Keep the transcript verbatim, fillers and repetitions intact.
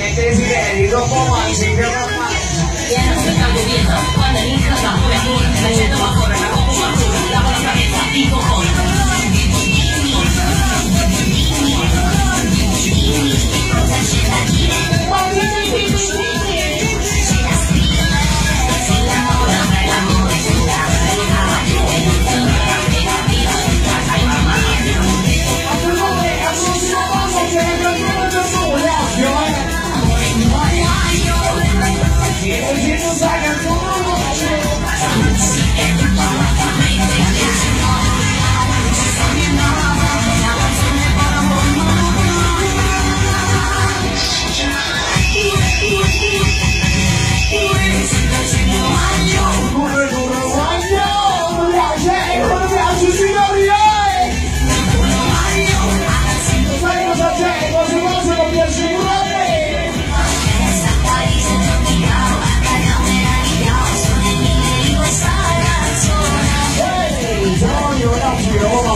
ai desideri, dopo avanti, che ormai viene aspettando dietro, quando è in casa, come tu, facendo ma corre, la copo ma tu, la con la cabeza, dico con. Yo